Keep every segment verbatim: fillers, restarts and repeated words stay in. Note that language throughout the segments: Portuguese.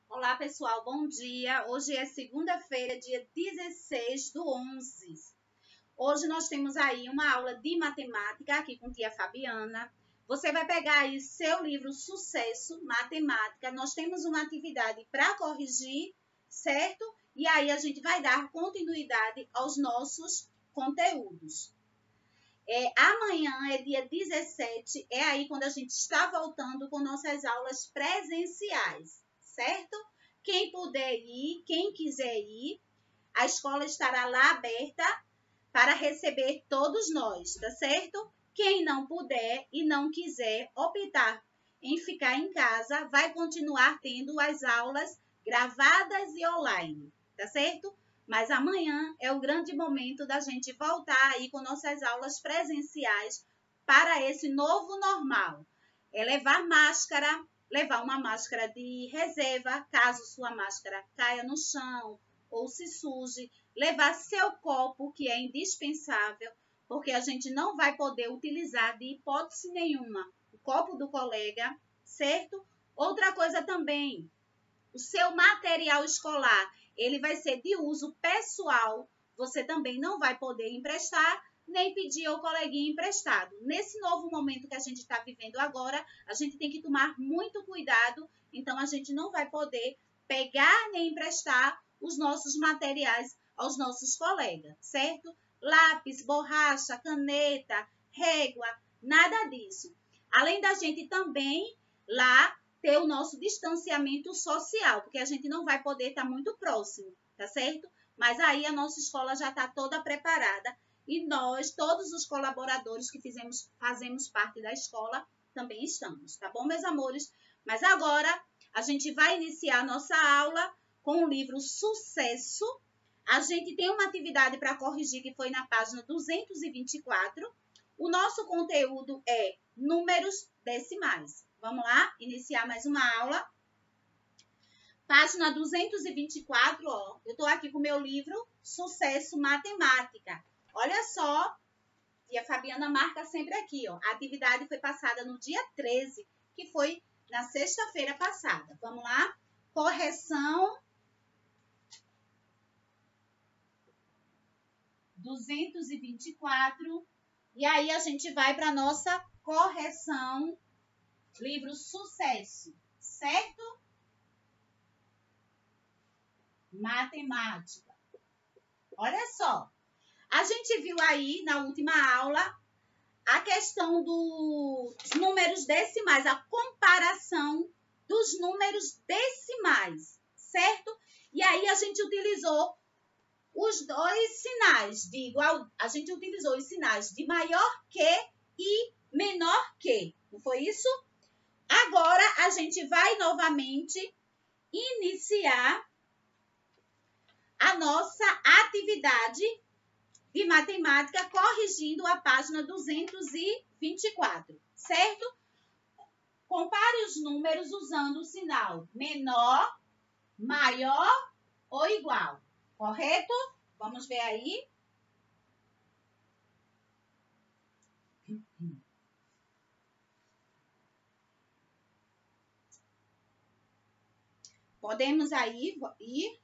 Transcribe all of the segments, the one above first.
Olá, pessoal, bom dia. Hoje é segunda-feira, dia dezesseis do onze. Hoje nós temos aí uma aula de matemática aqui com tia Fabiana. Você vai pegar aí seu livro Sucesso Matemática. Nós temos uma atividade para corrigir, certo? E aí a gente vai dar continuidade aos nossos conteúdos. É, amanhã é dia dezessete, é aí quando a gente está voltando com nossas aulas presenciais, certo? Quem puder ir, quem quiser ir, a escola estará lá aberta para receber todos nós, tá certo? Quem não puder e não quiser optar em ficar em casa, vai continuar tendo as aulas gravadas e online, tá certo? Mas amanhã é o grande momento da gente voltar aí com nossas aulas presenciais para esse novo normal. É levar máscara, levar uma máscara de reserva, caso sua máscara caia no chão ou se suje, levar seu copo, que é indispensável, porque a gente não vai poder utilizar de hipótese nenhuma o copo do colega, certo? Outra coisa também, o seu material escolar, ele vai ser de uso pessoal, você também não vai poder emprestar, nem pedir ao coleguinha emprestado. Nesse novo momento que a gente está vivendo agora, a gente tem que tomar muito cuidado, então a gente não vai poder pegar nem emprestar os nossos materiais aos nossos colegas, certo? Lápis, borracha, caneta, régua, nada disso. Além da gente também lá ter o nosso distanciamento social, porque a gente não vai poder estar muito próximo, tá certo? Mas aí a nossa escola já está toda preparada e nós, todos os colaboradores que fizemos, fazemos parte da escola, também estamos, tá bom, meus amores? Mas agora a gente vai iniciar a nossa aula com o livro Sucesso. A gente tem uma atividade para corrigir que foi na página duzentos e vinte e quatro. O nosso conteúdo é números decimais. Vamos lá, iniciar mais uma aula. Página duzentos e vinte e quatro, ó. Eu estou aqui com o meu livro Sucesso Matemática. Olha só, e a Fabiana marca sempre aqui, ó. A atividade foi passada no dia treze, que foi na sexta-feira passada. Vamos lá? Correção duzentos e vinte e quatro. E aí a gente vai para a nossa correção, livro Sucesso, certo? Matemática. Olha só, a gente viu aí na última aula a questão dos números decimais, a comparação dos números decimais, certo? E aí a gente utilizou os dois sinais de igual, a gente utilizou os sinais de maior que e menor que, não foi isso? Agora a gente vai novamente iniciar a nossa atividade de matemática corrigindo a página duzentos e vinte e quatro, certo? Compare os números usando o sinal menor, maior ou igual, correto? Vamos ver aí. Podemos aí ir.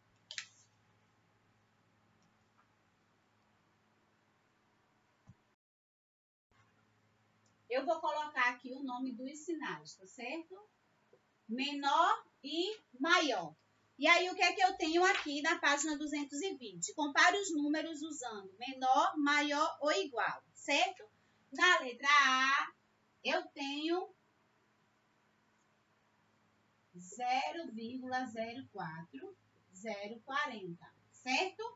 Eu vou colocar aqui o nome dos sinais, tá certo? Menor e maior. E aí, o que é que eu tenho aqui na página duzentos e vinte? Compare os números usando menor, maior ou igual, certo? Na letra A, eu tenho zero vírgula zero quatro zero quarenta, certo?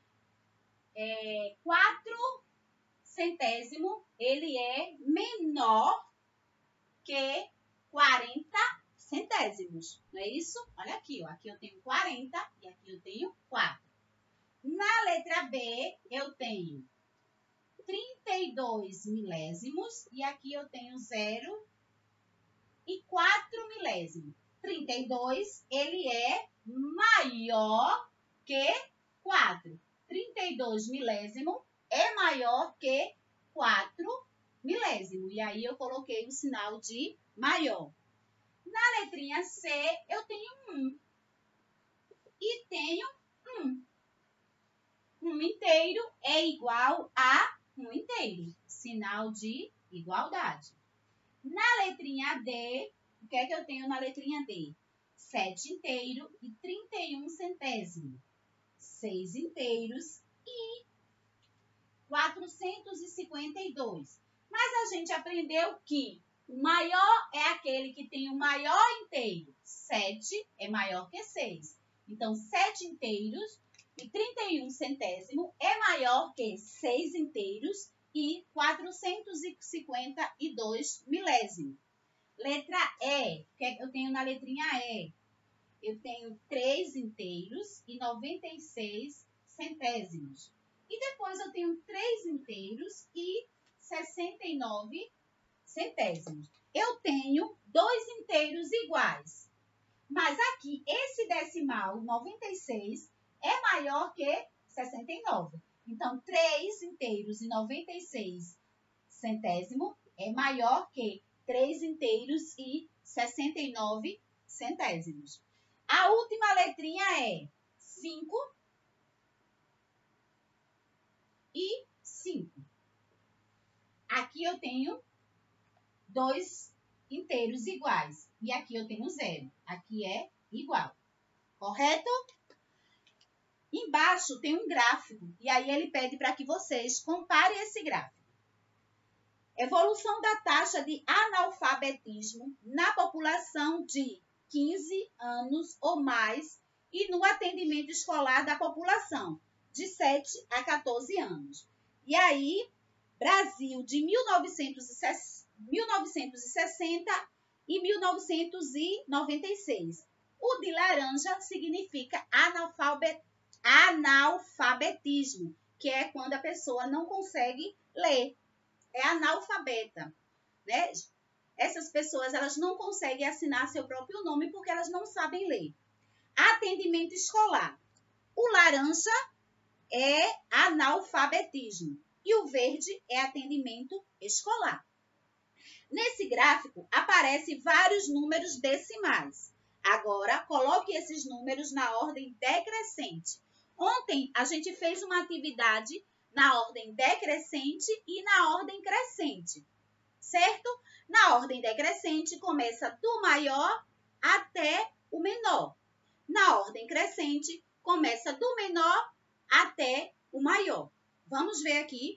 É, quatro centésimo, ele é menor que quarenta centésimos, não é isso? Olha aqui, ó, aqui eu tenho quarenta e aqui eu tenho quatro. Na letra B, eu tenho trinta e dois milésimos e aqui eu tenho zero e quatro milésimos. trinta e dois, ele é maior que quatro. trinta e dois milésimo é maior que quatro milésimo. E aí eu coloquei o sinal de maior. Na letrinha C, eu tenho um. E tenho um. um inteiro é igual a um inteiro. Sinal de igualdade. Na letrinha D, o que é que eu tenho na letrinha D? sete inteiro e trinta e um centésimo. seis inteiros e quatrocentos e cinquenta e dois. Mas a gente aprendeu que o maior é aquele que tem o maior inteiro. sete é maior que seis. Então, sete inteiros e trinta e um centésimo é maior que seis inteiros e quatrocentos e cinquenta e dois milésimos. Letra E, o que é que eu tenho na letrinha E? Eu tenho três inteiros e noventa e seis centésimos. E depois eu tenho três inteiros e sessenta e nove centésimos. Eu tenho dois inteiros iguais. Mas aqui, esse decimal, noventa e seis, é maior que sessenta e nove. Então, três inteiros e noventa e seis centésimo é maior que três inteiros e sessenta e nove centésimos. A última letrinha é cinco e cinco. Aqui eu tenho dois inteiros iguais. E aqui eu tenho zero. Aqui é igual. Correto? Embaixo tem um gráfico. E aí ele pede para que vocês comparem esse gráfico. Evolução da taxa de analfabetismo na população de quinze anos ou mais e no atendimento escolar da população de sete a quatorze anos. E aí, Brasil de mil novecentos e sessenta e mil novecentos e noventa e seis. O de laranja significa analfabet, analfabetismo, que é quando a pessoa não consegue ler. É analfabeta, né? Essas pessoas, elas não conseguem assinar seu próprio nome porque elas não sabem ler. Atendimento escolar. O laranja é analfabetismo e o verde é atendimento escolar. Nesse gráfico, aparecem vários números decimais. Agora, coloque esses números na ordem decrescente. Ontem, a gente fez uma atividade na ordem decrescente e na ordem crescente, certo? Na ordem decrescente, começa do maior até o menor. Na ordem crescente, começa do menor até o maior. Vamos ver aqui.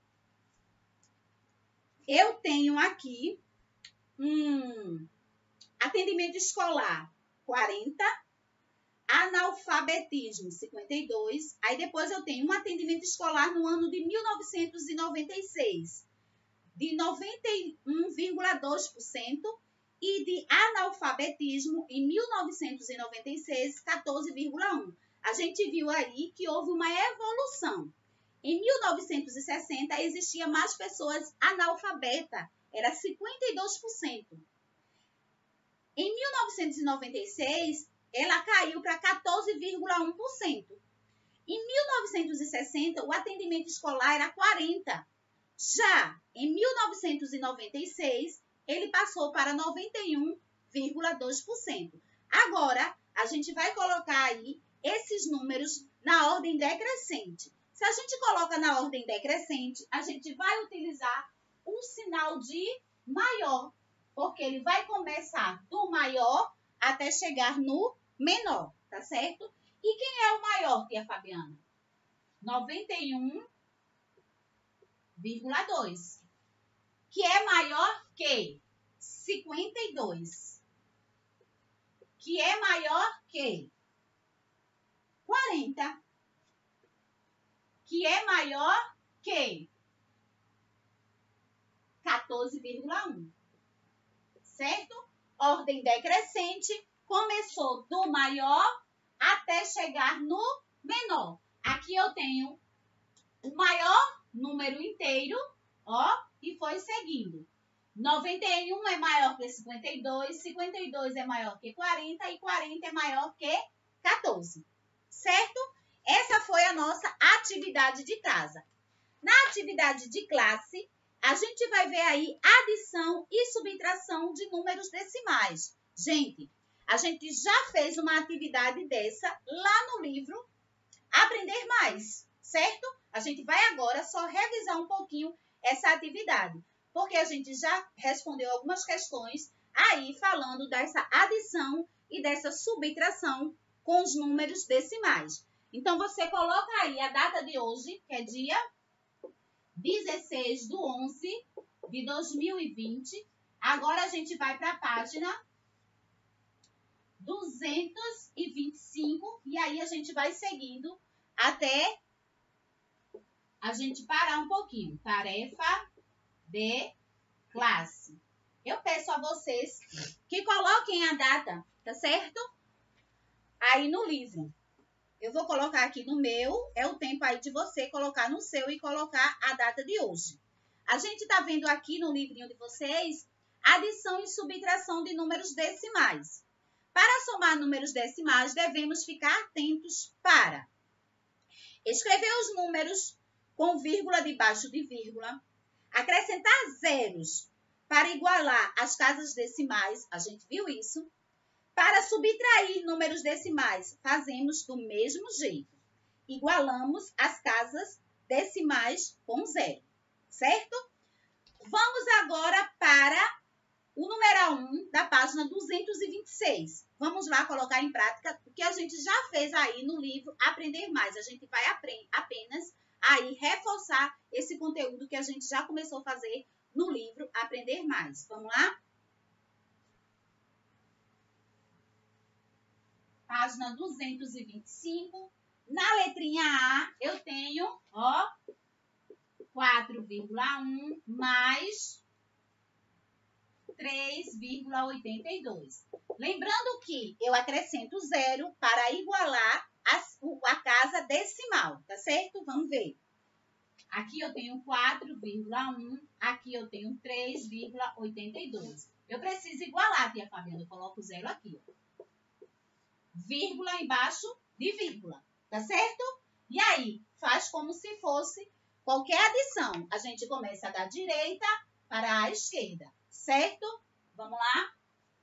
Eu tenho aqui um atendimento escolar, quarenta, analfabetismo, cinquenta e dois. Aí depois eu tenho um atendimento escolar no ano de mil novecentos e noventa e seis, de noventa e um vírgula dois por cento e de analfabetismo em mil novecentos e noventa e seis, quatorze vírgula um por cento. A gente viu aí que houve uma evolução. Em mil novecentos e sessenta, existia mais pessoas analfabetas, era cinquenta e dois por cento. Em mil novecentos e noventa e seis, ela caiu para quatorze vírgula um por cento. Em mil novecentos e sessenta, o atendimento escolar era quarenta por cento. Já em mil novecentos e noventa e seis, ele passou para noventa e um vírgula dois por cento. Agora, a gente vai colocar aí esses números na ordem decrescente. Se a gente coloca na ordem decrescente, a gente vai utilizar um sinal de maior, porque ele vai começar do maior até chegar no menor, tá certo? E quem é o maior, tia Fabiana? noventa e um vírgula dois, que é maior que cinquenta e dois, que é maior que quarenta, que é maior que quatorze vírgula um, certo? Ordem decrescente, começou do maior até chegar no menor. Aqui eu tenho o maior número inteiro, ó, e foi seguindo. noventa e um é maior que cinquenta e dois, cinquenta e dois é maior que quarenta e quarenta é maior que quatorze, certo? Essa foi a nossa atividade de casa. Na atividade de classe, a gente vai ver aí adição e subtração de números decimais. Gente, A gente já fez uma atividade dessa lá no livro Aprender Mais, certo? A gente vai agora só revisar um pouquinho essa atividade, porque a gente já respondeu algumas questões aí falando dessa adição e dessa subtração com os números decimais. Então, você coloca aí a data de hoje, que é dia dezesseis de onze de dois mil e vinte. Agora, a gente vai para a página duzentos e vinte e cinco e aí a gente vai seguindo até a gente parar um pouquinho. Tarefa de classe. Eu peço a vocês que coloquem a data, tá certo? Aí no livro. Eu vou colocar aqui no meu, é o tempo aí de você colocar no seu e colocar a data de hoje. A gente tá vendo aqui no livrinho de vocês adição e subtração de números decimais. Para somar números decimais, devemos ficar atentos para escrever os números com vírgula debaixo de vírgula, acrescentar zeros para igualar as casas decimais, a gente viu isso. Para subtrair números decimais, fazemos do mesmo jeito. Igualamos as casas decimais com zero, certo? Vamos agora para o numeral um da página duzentos e vinte e seis. Vamos lá colocar em prática o que a gente já fez aí no livro Aprender Mais. A gente vai apenas aí reforçar esse conteúdo que a gente já começou a fazer no livro Aprender Mais. Vamos lá? Página duzentos e vinte e cinco. Na letrinha A, eu tenho, ó, quatro vírgula um mais três vírgula oitenta e dois. Lembrando que eu acrescento zero para igualar as, a casa decimal, tá certo? Vamos ver. Aqui eu tenho quatro vírgula um, aqui eu tenho três vírgula oitenta e dois. Eu preciso igualar, tia Fabiana, eu coloco zero aqui, ó. Vírgula embaixo de vírgula, tá certo? E aí, faz como se fosse qualquer adição. A gente começa da direita para a esquerda, certo? Vamos lá?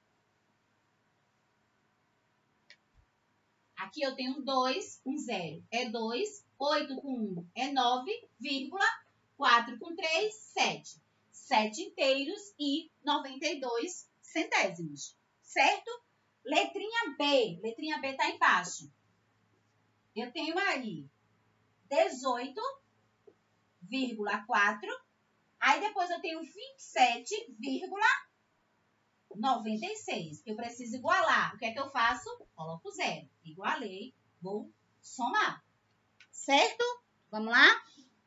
Aqui eu tenho dois com zero, é dois. oito com um é nove, vírgula. quatro com três, sete. sete inteiros e noventa e dois centésimos, certo? Letrinha B. Letrinha B está embaixo. Eu tenho aí dezoito vírgula quatro. Aí depois eu tenho vinte e sete vírgula noventa e seis. Eu preciso igualar. O que é que eu faço? Coloco zero. Igualei. Vou somar. Certo? Vamos lá?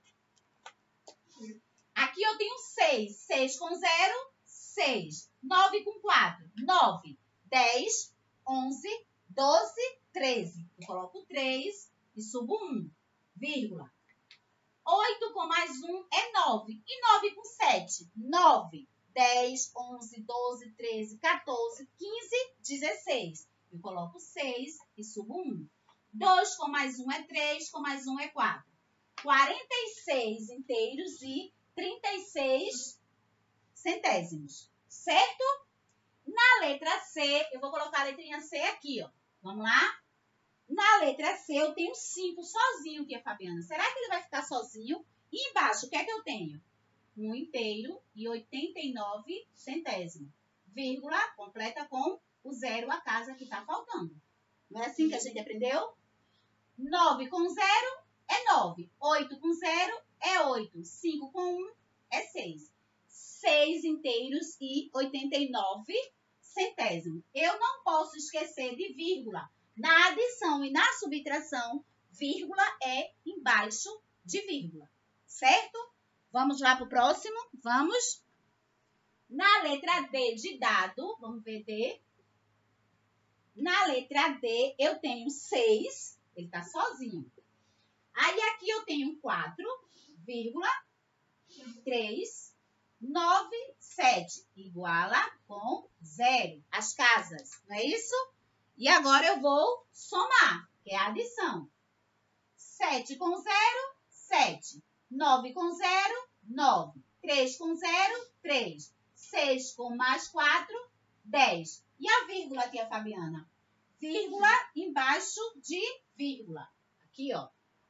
Aqui eu tenho seis. seis com zero, seis. nove com quatro, nove. dez, onze, doze, treze. Eu coloco três e subo um, vírgula. oito com mais um é nove. E nove com sete? nove. dez, onze, doze, treze, quatorze, quinze, dezesseis. Eu coloco seis e subo um. dois com mais um é três, com mais um é quatro. quarenta e seis inteiros e trinta e seis centésimos. Certo? Na letra C, eu vou colocar a letrinha C aqui, ó. Vamos lá? Na letra C, eu tenho cinco sozinho, tia Fabiana. Será que ele vai ficar sozinho? E embaixo, o que é que eu tenho? Um inteiro e oitenta e nove centésimos. Vírgula, completa com o zero a casa que está faltando. Não é assim que a gente aprendeu? nove com zero é nove. oito com zero é oito. cinco com um é seis. seis inteiros e oitenta e nove centésimos. Eu não posso esquecer de vírgula. Na adição e na subtração, vírgula é embaixo de vírgula. Certo? Vamos lá para o próximo? Vamos. Na letra D de dado, vamos ver D. Na letra D, eu tenho seis. Ele está sozinho. Aí aqui eu tenho quatro, vírgula, três, nove, sete. Iguala com zero. As casas, não é isso? E agora eu vou somar, que é a adição. sete com zero, sete. nove com zero, nove. três com zero, três. seis com mais quatro, dez. E a vírgula? vírgula, tia Fabiana. Vírgula embaixo de vírgula. Aqui, ó.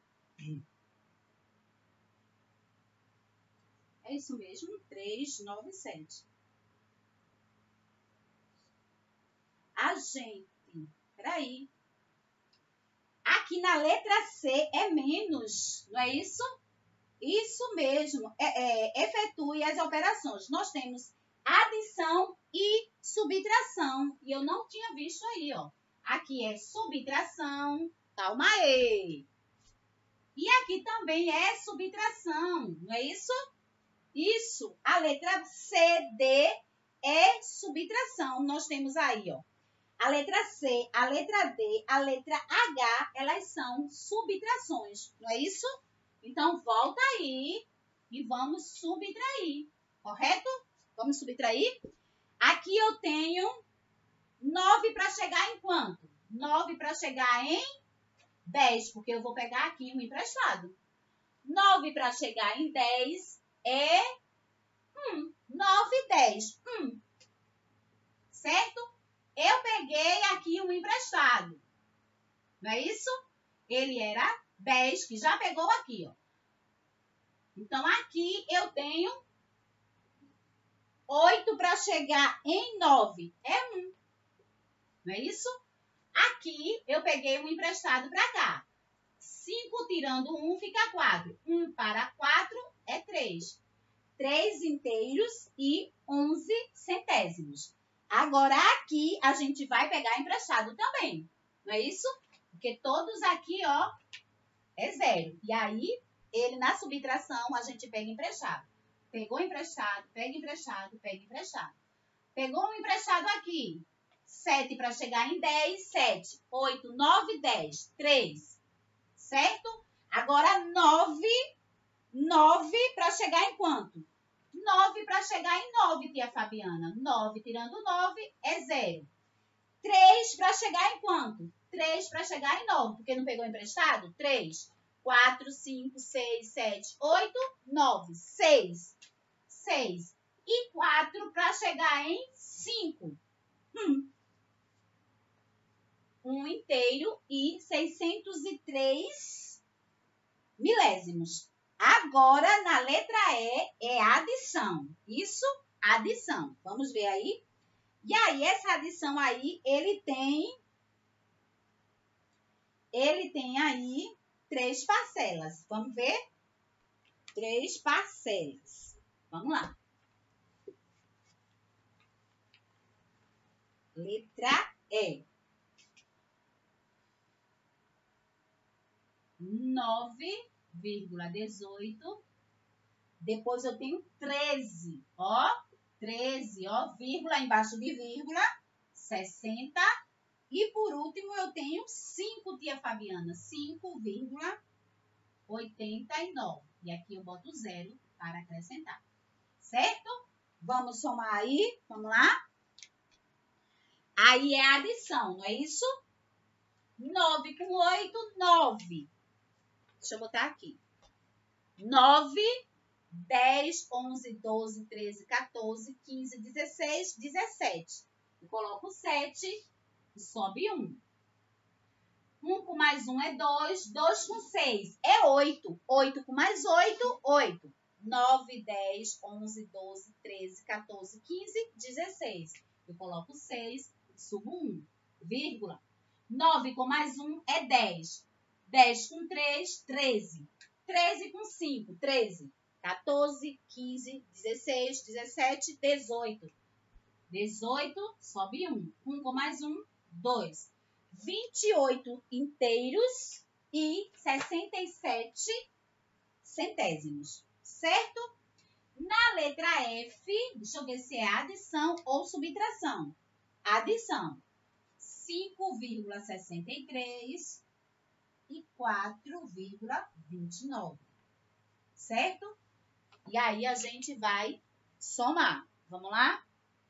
É isso mesmo, trezentos e noventa e sete. A gente, peraí. Aqui na letra C é menos, não é isso? Isso mesmo, é, é, efetue as operações. Nós temos adição e subtração. E eu não tinha visto aí, ó. Aqui é subtração, calma aí. E aqui também é subtração, não é isso? Isso, a letra C, D é subtração. Nós temos aí, ó. A letra C, a letra D, a letra H, elas são subtrações, não é isso? Então, volta aí e vamos subtrair, correto? Vamos subtrair? Aqui eu tenho nove para chegar em quanto? nove para chegar em dez, porque eu vou pegar aqui um emprestado. nove para chegar em dez é um. nove, dez, um. Certo? Eu peguei aqui um emprestado. Não é isso? Ele era dez, que já pegou aqui, ó. Então, aqui eu tenho oito para chegar em nove. É um. Não é isso? Aqui eu peguei um emprestado para cá. cinco tirando um fica quatro. um para quatro é três. três inteiros e onze centésimos. Agora, aqui, a gente vai pegar emprestado também. Não é isso? Porque todos aqui, ó, é zero. E aí, ele, na subtração, a gente pega emprestado. Pegou emprestado, pega emprestado, pega emprestado. Pegou um emprestado aqui. sete para chegar em dez, sete. oito, nove, dez. três. Certo? Agora, nove. nove para chegar em quanto? nove para chegar em nove, tia Fabiana. nove tirando nove é zero. três para chegar em quanto? três para chegar em nove, porque não pegou emprestado? três. quatro, cinco, seis, sete, oito, nove. seis. seis. E quatro para chegar em cinco. Hum. um inteiro e seiscentos e três milésimos. Agora, na letra E, é adição. Isso, adição. Vamos ver aí? E aí, essa adição aí, ele tem... Ele tem aí três parcelas. Vamos ver? Três parcelas. Vamos lá. Letra E. nove vírgula dezoito. Depois eu tenho treze, ó. treze, ó, vírgula embaixo de vírgula, sessenta. E por último eu tenho cinco, tia Fabiana, cinco vírgula oitenta e nove. E aqui eu boto zero para acrescentar. Certo? Vamos somar aí, vamos lá? Aí é a adição, não é isso? nove com oito, nove. Deixa eu botar aqui. nove, dez, onze, doze, treze, quatorze, quinze, dezesseis, dezessete. Eu coloco sete e sobe um. um com mais um é dois. dois com seis é oito. oito com mais oito, oito. nove, dez, onze, doze, treze, quatorze, quinze, dezesseis. Eu coloco seis e subo um. Vírgula. nove com mais um é dez. dez com três, treze. treze com cinco, treze. quatorze, quinze, dezesseis, dezessete, dezoito. dezoito, sobe um. um com mais um, dois. vinte e oito inteiros e sessenta e sete centésimos. Certo? Na letra F, deixa eu ver se é adição ou subtração. Adição. cinco vírgula sessenta e três e quatro vírgula vinte e nove. Certo? E aí, a gente vai somar. Vamos lá?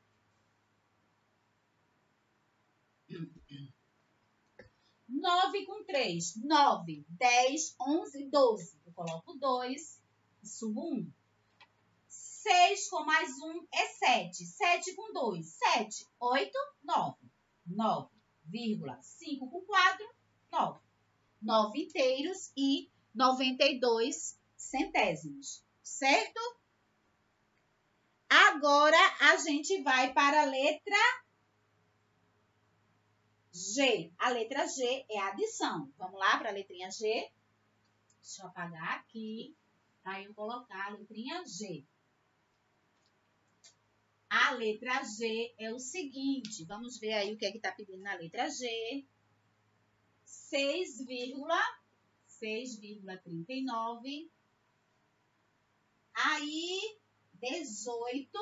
nove com três. nove, dez, onze, doze. Eu coloco dois e subo um. seis com mais um é sete. sete com dois. sete, oito, nove. nove, vírgula cinco com quatro, nove. nove inteiros e noventa e dois centésimos, certo? Agora, a gente vai para a letra G. A letra G é a adição. Vamos lá para a letrinha G. Deixa eu apagar aqui, para eu colocar a letrinha G. A letra G é o seguinte, vamos ver aí o que é que está pedindo na letra G. seis vírgula trinta e nove. Aí, dezoito,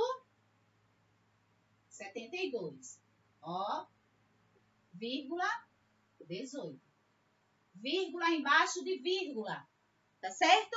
setenta e dois. Ó, vírgula, dezoito. Vírgula embaixo de vírgula, tá certo?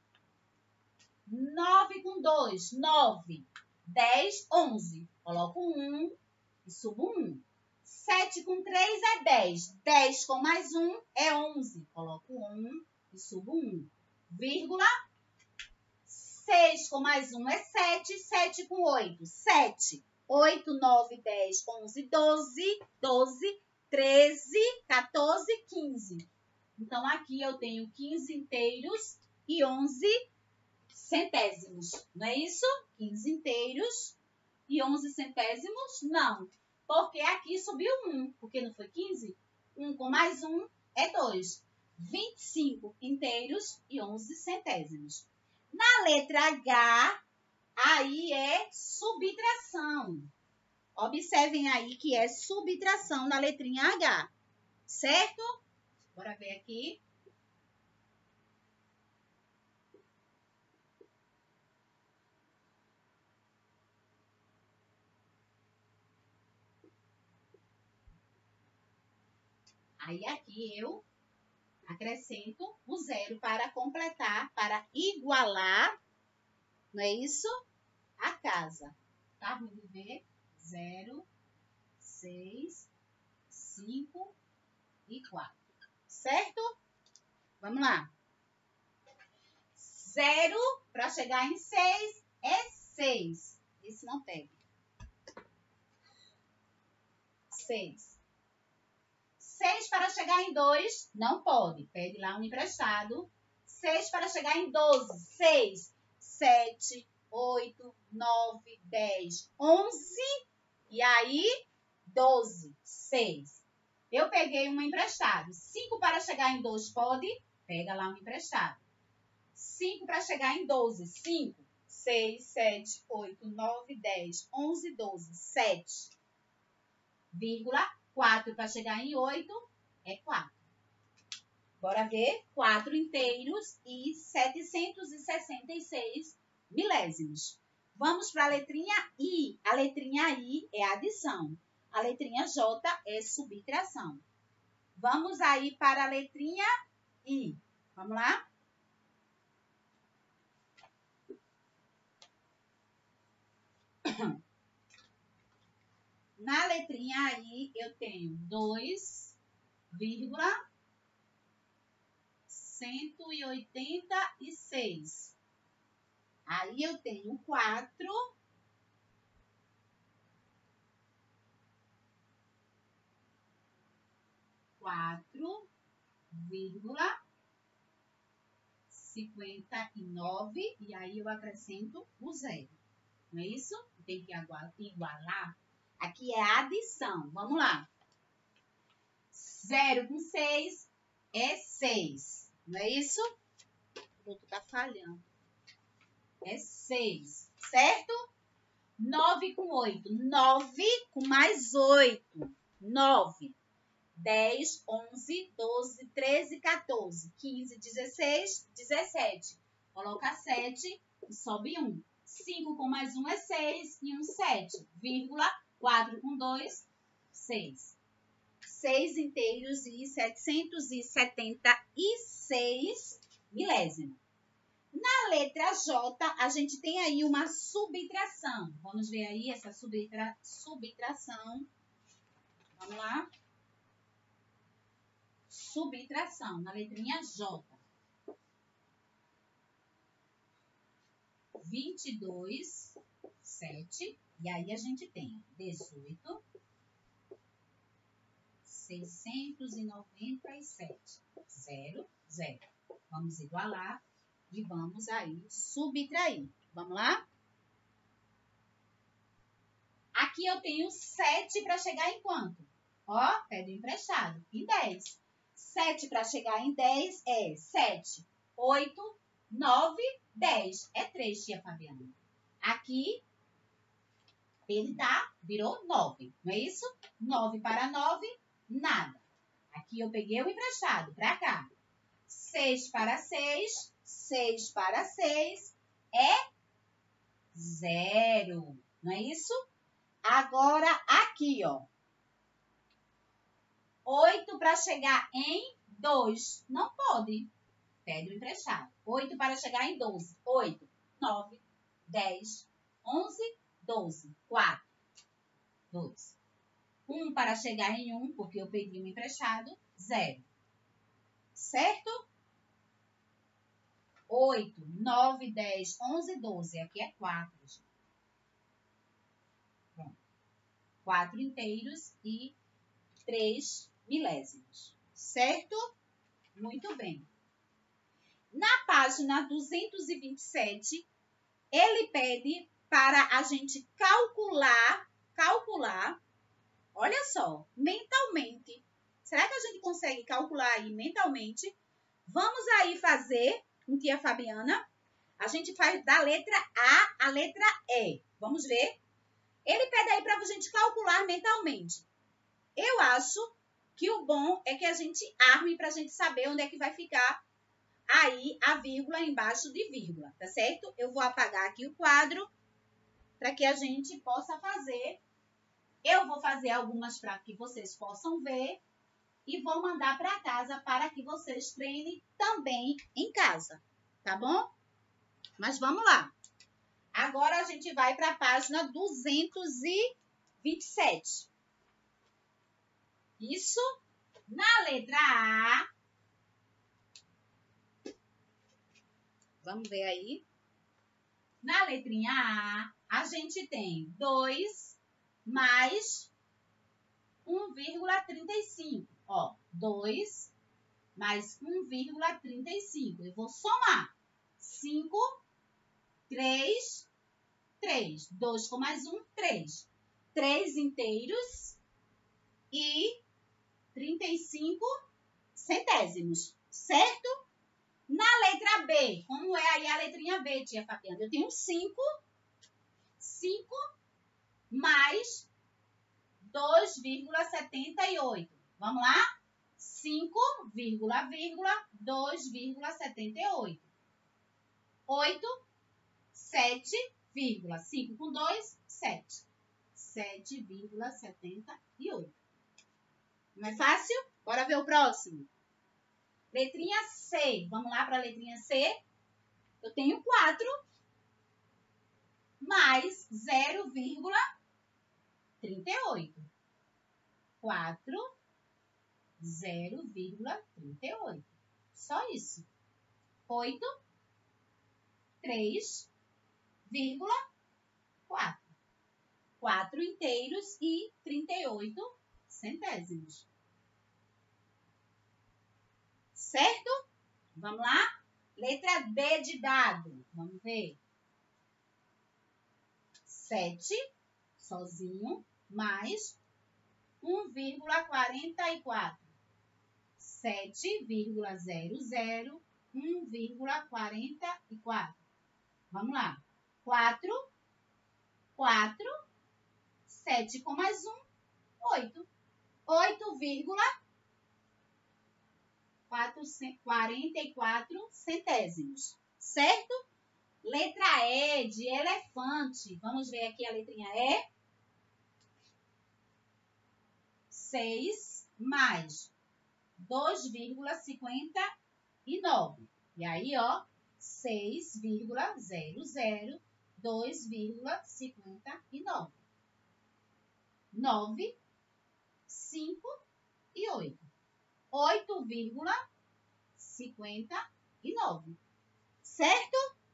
nove com dois, nove. dez, onze. Coloco um e subo um. sete com três é dez. dez com mais um é onze. Coloco um e subo um. Vírgula. seis com mais um é sete. sete com oito, sete. oito, nove, dez, onze, doze. doze, treze, quatorze, quinze. Então, aqui eu tenho quinze inteiros e onze centésimos. Não é isso? quinze inteiros e onze centésimos? Não. Porque aqui subiu um. Porque não foi quinze? um com mais um é dois. vinte e cinco inteiros e onze centésimos. Na letra H, aí é subtração. Observem aí que é subtração na letrinha H. Certo? Bora ver aqui. Aí aqui eu acrescento o zero para completar, para igualar, não é isso? A casa. Tá? Vamos ver. zero, seis, cinco e quatro. Certo? Vamos lá. zero para chegar em seis é seis. Esse não pega. seis. seis para chegar em dois, não pode. Pede lá um emprestado. seis para chegar em doze. seis, sete, oito, nove, dez, onze. E aí, doze. seis. Eu peguei um emprestado. cinco para chegar em dois, pode? Pega lá um emprestado. cinco para chegar em doze. cinco, seis, sete, oito, nove, dez, onze, doze. sete. Vírgula. quatro para chegar em oito é quatro. Bora ver? quatro inteiros e setecentos e sessenta e seis milésimos. Vamos para a letrinha I. A letrinha I é adição. A letrinha J é subtração. Vamos aí para a letrinha I. Vamos lá? Na letrinha I, eu tenho dois, vírgula, cento e oitenta e seis. Aí eu tenho quatro, quatro, vírgula, cinquenta e nove, e aí eu acrescento o zero. Não é isso? Tem que igualar. Aqui é adição. Vamos lá. zero com seis é seis. Não é isso? O outro tá falhando. É seis. Certo? nove com oito. nove com mais oito. nove. dez, onze, doze, treze, quatorze, quinze, dezesseis, dezessete. Coloca sete e sobe um. cinco com mais um é seis e um, sete. Vírgula, quatro com dois, seis. seis inteiros e setecentos e setenta e seis milésimos. Na letra J, a gente tem aí uma subtração. Vamos ver aí essa subtra... subtração. Vamos lá. Subtração, na letrinha J. vinte e dois, sete. E aí a gente tem dezoito, seiscentos e noventa e sete. Zero, zero. Vamos igualar e vamos aí subtrair. Vamos lá? Aqui eu tenho sete para chegar em quanto? Ó, pede emprestado. Em dez. sete para chegar em dez é sete, oito, nove, dez. É três, tia Fabiana. Aqui, ele tá, virou nove, não é isso? nove para nove, nada. Aqui eu peguei o emprestado, para cá. seis para seis, seis para seis é zero, não é isso? Agora, aqui, ó. oito para chegar em dois. Não pode. Pede o emprestado. oito para chegar em doze. oito, nove, dez, onze, doze. quatro, dois. um para chegar em um, porque eu pedi um emprestado. zero. Certo? oito, nove, dez, onze, doze. Aqui é quatro. Pronto. quatro inteiros e três milésimos. Certo? Muito bem. Na página duzentos e vinte e sete, ele pede para a gente calcular, calcular, olha só, mentalmente. Será que a gente consegue calcular aí mentalmente? Vamos aí fazer com tia Fabiana. A gente faz da letra A à letra E. Vamos ver? Ele pede aí para a gente calcular mentalmente. Eu acho que o bom é que a gente arme para a gente saber onde é que vai ficar aí a vírgula embaixo de vírgula, tá certo? Eu vou apagar aqui o quadro para que a gente possa fazer. Eu vou fazer algumas para que vocês possam ver e vou mandar para casa para que vocês treinem também em casa, tá bom? Mas vamos lá. Agora a gente vai para a página duzentos e vinte e sete. Isso, na letra A. Vamos ver aí. Na letrinha A, a gente tem dois mais um vírgula trinta e cinco. Ó, dois mais um vírgula trinta e cinco. Eu vou somar. cinco, três, três. dois com mais um, três. três inteiros e trinta e cinco centésimos. Certo? Na letra B, como é aí a letrinha B, tia Fabiana? Eu tenho cinco, cinco mais dois vírgula setenta e oito. Vamos lá? cinco, vírgula, vírgula, dois vírgula setenta e oito. oito, sete, vírgula, cinco com dois, sete. sete vírgula setenta e oito. Não é fácil? Bora ver o próximo. Letrinha C. Vamos lá para a letrinha C. Eu tenho quatro mais zero vírgula trinta e oito. quatro, zero vírgula trinta e oito. Só isso. oito, três vírgula quatro. quatro inteiros e trinta e oito centésimos. Certo? Vamos lá? Letra D de dado. Vamos ver. sete, sozinho, mais um vírgula quarenta e quatro. sete vírgula zero zero, um vírgula quarenta e quatro. Vamos lá. quatro, quatro, sete com mais um, oito. oito vírgula quarenta e quatro centésimos. Certo? Letra E de elefante. Vamos ver aqui a letrinha E. seis mais dois vírgula cinquenta e nove. E aí, ó, seis vírgula zero zero, dois vírgula cinquenta e nove. nove, cinco e oito. oito vírgula cinquenta e nove. Certo?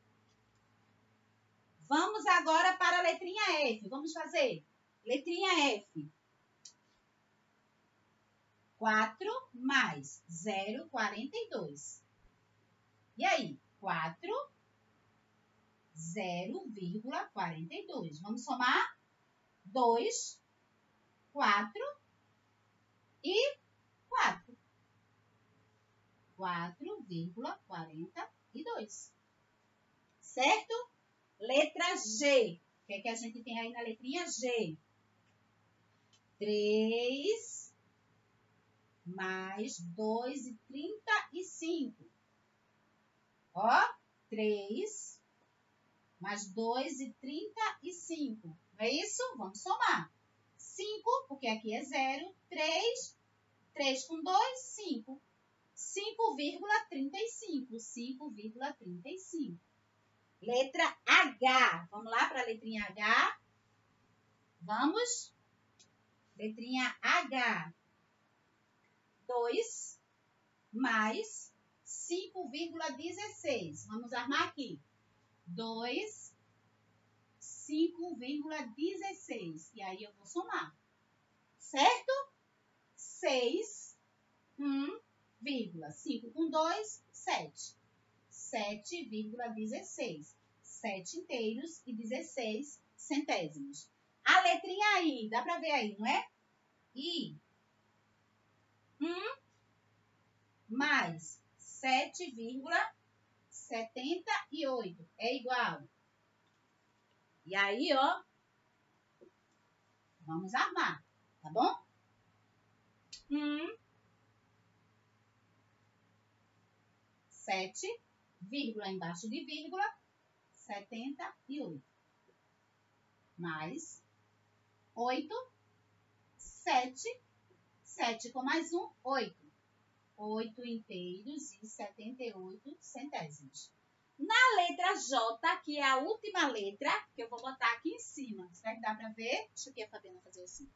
Vamos agora para a letrinha F. Vamos fazer letrinha F. quatro mais zero vírgula quarenta e dois. E aí? quatro, zero vírgula quarenta e dois. Vamos somar? dois, quatro e quatro. quatro vírgula quarenta e dois. Certo? Letra G. O que é que a gente tem aí na letrinha G? três mais dois vírgula trinta e cinco. Ó, três mais dois vírgula trinta e cinco. Não é isso? Vamos somar. cinco, porque aqui é zero. três, três com dois, cinco. cinco vírgula trinta e cinco. cinco vírgula trinta e cinco. Letra H. Vamos lá para a letrinha H. Vamos. Letrinha H. dois mais cinco vírgula dezesseis. Vamos armar aqui. dois, cinco vírgula dezesseis. E aí eu vou somar. Certo? seis, um, vírgula. cinco com dois, sete. sete vírgula dezesseis. sete inteiros e dezesseis centésimos. A letrinha I, dá para ver aí, não é? I. um mais sete vírgula setenta e oito é igual. E aí, ó, vamos armar, tá bom? um, sete, vírgula embaixo de vírgula, setenta e oito. Mais oito, sete, sete com mais um, oito. oito inteiros e setenta e oito centésimos. Na letra J, que é a última letra, que eu vou botar aqui em cima. Será que dá para ver? Deixa aqui a Fabiana fazer assim.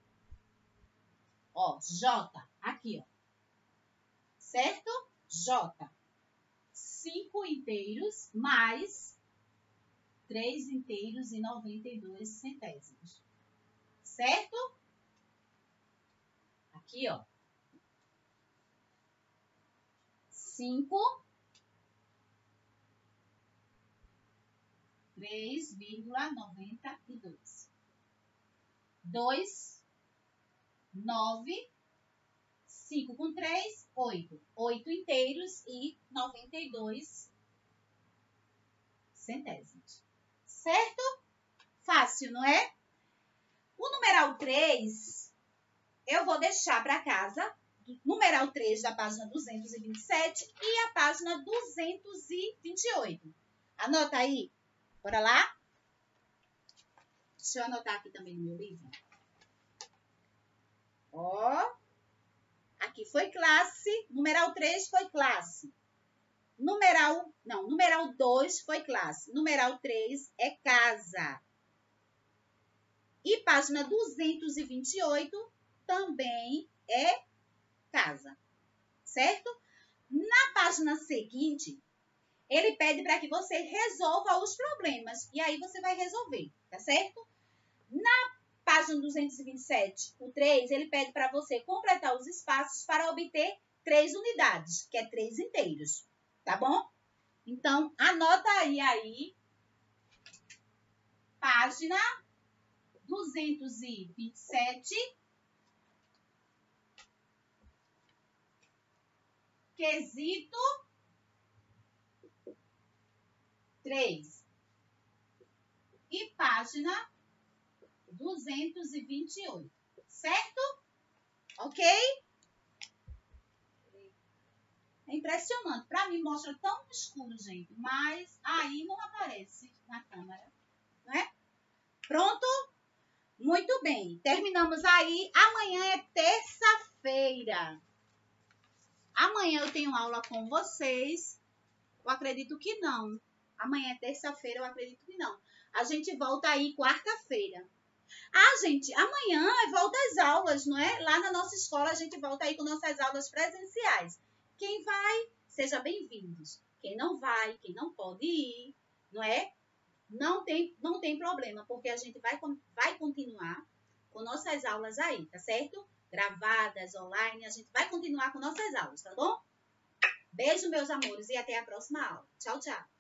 Ó, J, aqui, ó. Certo? J. cinco inteiros mais três inteiros e noventa e dois centésimos. Certo? Aqui, ó. cinco, três vírgula noventa e dois. dois, nove, cinco com três, oito. oito inteiros e noventa e dois centésimos. Certo? Fácil, não é? O numeral três, eu vou deixar para casa. Numeral três da página duzentos e vinte e sete e a página duzentos e vinte e oito. Anota aí. Bora lá? Deixa eu anotar aqui também no meu livro. Ó. Aqui foi classe. Numeral três foi classe. Numeral, não, numeral dois foi classe. Numeral três é casa. E página duzentos e vinte e oito também é casa. Certo? Na página seguinte, ele pede para que você resolva os problemas. E aí você vai resolver, tá certo? Na página duzentos e vinte e sete, o três, ele pede para você completar os espaços para obter três unidades, que é três inteiros. Tá bom? Então, anota aí, aí, página duzentos e vinte e sete, quesito três. E página duzentos e vinte e oito. Certo? Ok? É impressionante. Para mim mostra tão escuro, gente. Mas aí não aparece na câmera. Não é? Pronto? Muito bem. Terminamos aí. Amanhã é terça-feira. Amanhã eu tenho aula com vocês. Eu acredito que não. Amanhã é terça-feira, eu acredito que não. A gente volta aí quarta-feira. Ah, gente, amanhã volta às aulas, não é? Lá na nossa escola a gente volta aí com nossas aulas presenciais. Quem vai, seja bem-vindos. Quem não vai, quem não pode ir, não é? Não tem, não tem problema, porque a gente vai, vai continuar com nossas aulas aí, tá certo? gravadas, online. A gente vai continuar com nossas aulas, tá bom? Beijo, meus amores, e até a próxima aula. Tchau, tchau.